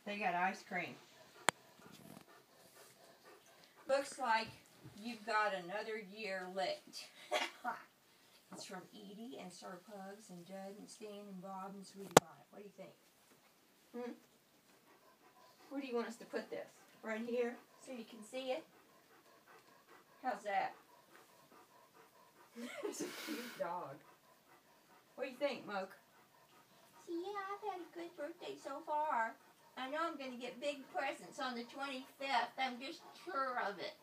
They got ice cream. Looks like you've got another year left. It's from Edie and Sir Pugs and Judd and Stan and Bob and Sweetie Pie. What do you think? Where do you want us to put this? Right here so you can see it? How's that? It's a cute dog. What do you think, Mocha? See, yeah, I've had a good birthday so far. I know I'm going to get big presents on the 25th. I'm just sure of it.